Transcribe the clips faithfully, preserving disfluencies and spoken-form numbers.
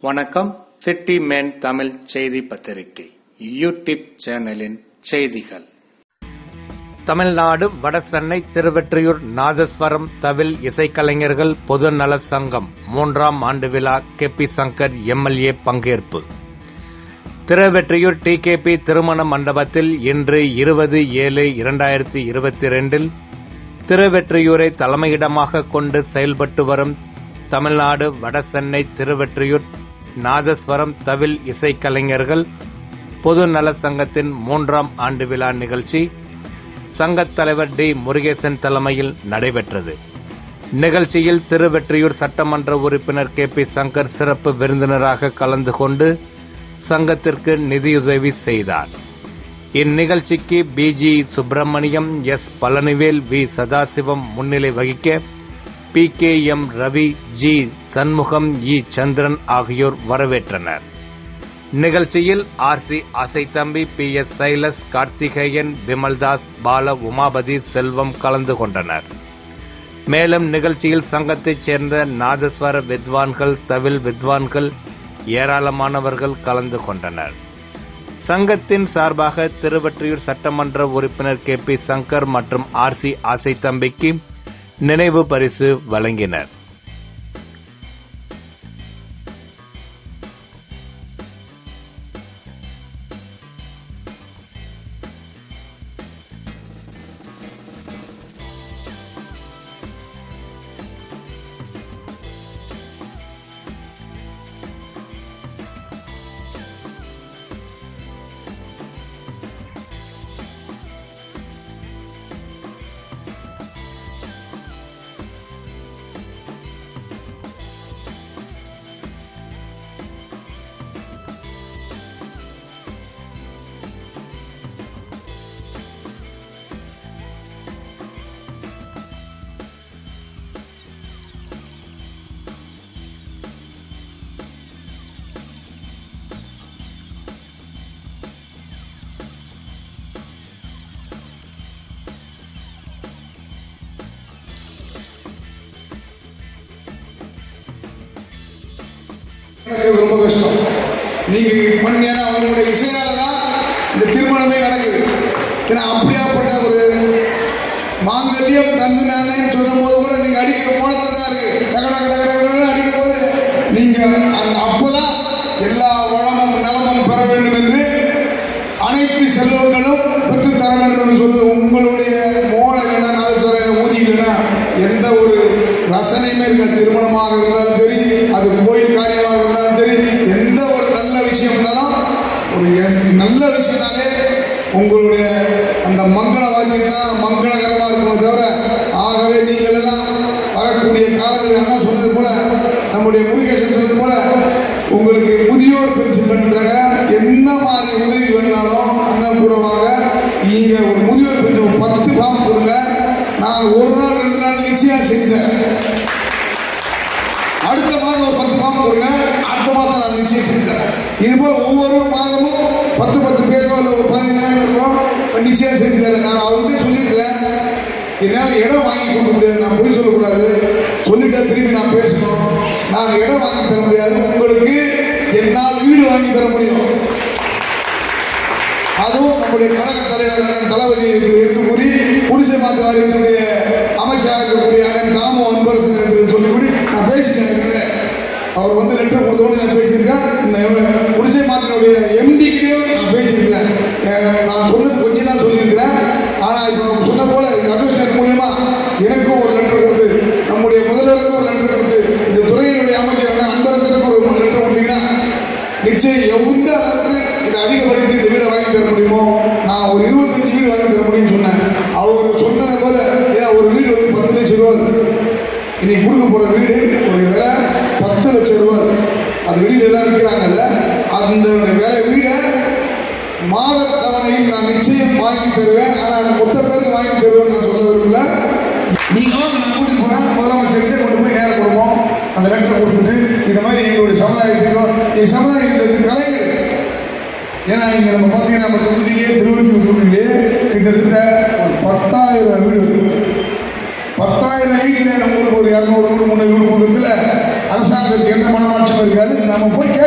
வணக்கம். City man Tamil செய்தி பத்திரிகை யூடியூப் சேனலின் செய்திகள். தமிழ்நாடு வடசென்னை திருவெற்றியூர் நாதஸ்வரம் தவில் இசைக்கலைஞர்கள் பொது நல சங்கம் மூன்றாம் ஆண்டு விழா கே பி சங்கர் எம்எல்ஏ பங்கேற்பு. திருவெற்றியூர் டி கே பி திருமண மண்டபத்தில் இன்று இருபது ஏழு இரண்டாயிரத்தி இருபத்தி இரண்டில் திருவெற்றியூரை தலைமையிடமாக கொண்டு செயல்பட்டு வரும் தமிழ்நாடு வடசென்னை திருவெற்றியூர் நாதஸ்வரம் தவில் இசைக்கலைஞர்கள் பொது நல சங்கத்தின் மூன்றாம் ஆண்டு விழா நிகழ்ச்சி சங்கத் தலைவர் டி முருகேசன் தலைமையில் நடைபெற்றது. நிகழ்ச்சியில் திருவெற்றியூர் சட்டமன்ற உறுப்பினர் கே பி சங்கர் சிறப்பு விருந்தினராக கலந்து கொண்டு சங்கத்திற்கு நிதியுதவி செய்தார். இந்நிகழ்ச்சிக்கு P G Subramaniam, S Palanivel, V Sadasivam முன்னிலை வகிக்க P K M Ravi, G Shanmugam, E Chandran ஆகியோர் வரவேற்றனர். நிகழ்ச்சியில் R C Asaithambi, P S Silas, Karthikeyan, Vimaldas, Bala, Umapathi, Selvam கலந்து கொண்டனர். மேலும் நிகழ்ச்சியில் சங்கத்தைச் சேர்ந்த நாதஸ்வர வித்வான்கள், தவில் வித்வான்கள் ஏராளமானவர்கள் கலந்து கொண்டனர். சங்கத்தின் சார்பாக திருவெற்றியூர் சட்டமன்ற உறுப்பினர் கே பி சங்கர் மற்றும் ஆர் சி ஆசைத்தம்பிக்கு நினைவு பரிசு வழங்கினர். ரொம்ப கஷ்டம். நீங்க பண்ணீங்கன்னா அவங்களுடைய இசையால தான் இந்த திருமணமே நடக்குது. ஏன்னா அப்படியாப்பட்ட ஒரு மாங்கல்யம் தந்து நானேன்னு சொல்லும் போது கூட நீங்க அடிக்கிற மோளத்தை தான் இருக்கு. அடிக்கும் போது நீங்க அந்த அப்போதான் எல்லா வளமும் நலமும் பெற வேண்டும் என்று அனைத்து செல்வங்களும் பெற்று தர வேண்டும் என்று சொல்லுது. உங்களுடைய மோள இல்லைன்னா நாதஸ்வரம் ஊதி இல்லைன்னா எந்த ஒரு ரசனையுமே இருக்காது. திருமணமாக இருந்தாலும் சரி, அது கோயில் காரியமாக இருந்தாலும் சரி, எந்த ஒரு நல்ல விஷயம் இருந்தாலும் ஒரு நல்ல விஷயம்னாலே உங்களுடைய அந்த மங்கள வாக்கியம் தான் மங்களகரமாக இருக்குமே தவிர. ஆகவே நீங்கள் எல்லாம் வரக்கூடிய காலங்களில் என்ன சொன்னது போல, நம்முடைய முருகேசன் சொன்னது போல, உங்களுக்கு முதியோர் பென்ஷன் பண்ணுறாங்க, என்ன மாதிரி உதவி வேணாலும் அண்ணன் கூடவாக நீங்கள் ஒரு முதியோர் பென்ஷன் பத்து ஃபார்ம் கொடுங்க. நான் ஒரு நாள் ரெண்டு நாள் நிச்சயம் செஞ்சேன். அடுத்த மாதம் ஒரு பத்து ஃபார்ம் கொடுங்க, அடுத்த மாதம் நான் நிச்சயம் செஞ்சேன். இதுபோல் ஒவ்வொரு மாதமும் பத்து பத்து பேருக்கோ இல்லை ஒரு பதினஞ்சு பேருக்கோ நிச்சயம் செஞ்சு தரேன். நான் அவர்கிட்ட சொல்லியிருக்கிறேன், என்னால் இடம் வாங்கி கொடுக்க முடியாது, நான் போய் சொல்லக்கூடாது, சொல்லிட்டா திரும்பி நான் பேசணும். நான் இடம் வாங்கி தர முடியாது, உங்களுக்கு என்னால் வீடு வாங்கி தர முடியும். அதுவும் நம்முடைய கழக தலைவர் தளபதி எடுத்து கூறி குடிசை மாற்று வாரியத்தினுடைய அமைச்சராக இருக்கக்கூடிய அண்ணன் தாமோ அன்பரசன் என்று சொல்லிக்கூடி நான் பேசிட்டேன். அவர் வந்து லெட்டர் கொடுத்தோன்னு நான் பேசியிருக்கேன். குடிசை மாற்றினுடைய எம்டிக்கிட்டையும் நான் பேசியிருக்கிறேன். நான் சொன்னது கொஞ்சம் தான் சொல்லியிருக்கிறேன். ஆனால் இப்போ அவங்க சொன்ன போல அசோசியேஷன் மூலியமா எனக்கும் ஒரு லெட்டர் கொடுத்து, நம்முடைய முதல்வருக்கும் ஒரு லெட்டர் கொடுத்து, இந்த துறையினுடைய அமைச்சர் அன்பரசனுக்கு ஒரு லெட்டர் கொடுத்தீங்கன்னா நிச்சயம் எந்த அளவுக்கு இதை அதிகப்படுத்தி இந்த வீடை வாங்கி தர முடியுமோ நான் ஒரு இருபத்தஞ்சு வீடு வாங்கி தர முடியும்னு சொன்னேன். அவர் சொன்னது போல, ஏன்னா ஒரு வீடு வந்து பத்து லட்சம் ரூபா, இன்னைக்கு கொடுக்க போகிற வீடு ஒரு விலை பத்து லட்சம் ரூபா. அது வெளியில எல்லாம் விற்கிறாங்க. அந்த வேலை வீடை மாத தவணையில் நான் நிச்சயம் வாங்கி தருவேன். ஆனால் மொத்த பேருக்கு வாங்கி தருவேன் நான் சொல்ல விரும்பல. நீங்களும் நான் கூட்டிட்டு போகிறேன், முதலமைச்சர்கிட்ட கொண்டு போய் நேரம் கொடுப்போம். அந்த லெட்டர் கொடுத்துட்டு இந்த மாதிரி எங்களுடைய சமுதாயத்துக்கும் எங்கள் சமுதாயத்துக்கு கலைஞர், ஏன்னா இங்கே நம்ம பார்த்தீங்கன்னா நம்ம தொகுதியிலே திருவள்ளூர் தொகுதியிலே கிட்டத்தட்ட ஒரு பத்தாயிரம் வீடு இருக்குது. பத்தாயிரம் வீட்டில் நம்மளுக்கு ஒரு இரநூறு வீடு முந்நூறு வீடு கொடுக்குறதுல அரசாங்கத்துக்கு எந்த மனமாற்றம் இருக்காது. நம்ம போய்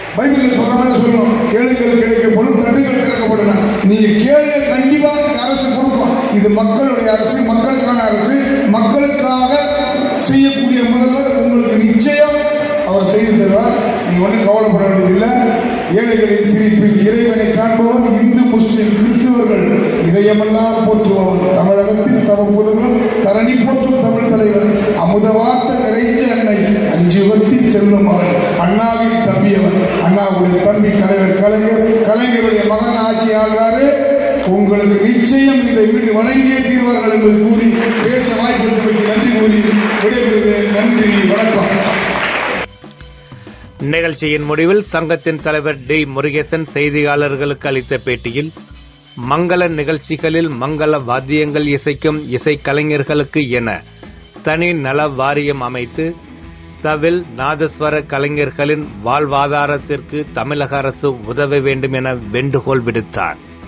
பைபிள் சொல்ற மாதிரி சொல்லணும், கேளுங்கள் கிடைக்கப்படும், தட்டுகள் திறக்கப்படணும். நீங்க கேளுங்க, கண்டிப்பாக அரசு கொடுக்கும். இது மக்களுடைய அரசு, மக்களுக்கான அரசு, மக்களுக்காக செய்யக்கூடிய முதல்வர் உங்களுக்கு நிச்சயம் அவர் செய்து தருவார். நீங்க ஒன்றும் கவலைப்பட வேண்டியதில்லை. ஏழைகளின் சிரிப்பில் இறைவனை காண்பவன் இந்து முஸ்லிம் கிறிஸ்துவர்கள் இதயமெல்லாம் போற்றுபவன், தமிழகத்தில் தவறுகளும் தரணி போற்றும் தமிழ் தலைவர், அமுதவார்த்த நிறைஞ்ச அன்னை, அஞ்சுவத்தில் செல்லும் மகன், அண்ணாவின் தம்பியவன், அண்ணாவுடைய தம்பி தலைவர் கலைஞர், கலைஞருடைய மகன் ஆட்சி ஆகிறாரு. உங்களுக்கு நிச்சயம் இந்த வீடு வழங்கியே தீர்வார்கள் என்பது கூறி பேச வாய்ப்பு நன்றி கூறி விடைபெறுகிறேன். நன்றி, வணக்கம். நிகழ்ச்சியின் முடிவில் சங்கத்தின் தலைவர் டி முருகேசன் செய்தியாளர்களுக்கு அளித்த பேட்டியில், மங்கள நிகழ்ச்சிகளில் மங்கள வாத்தியங்கள் இசைக்கும் இசைக்கலைஞர்களுக்கு என தனி நல வாரியம் அமைத்து தவில் நாதஸ்வர கலைஞர்களின் வாழ்வாதாரத்திற்கு தமிழக அரசு உதவ வேண்டும் என வேண்டுகோள் விடுத்தார்.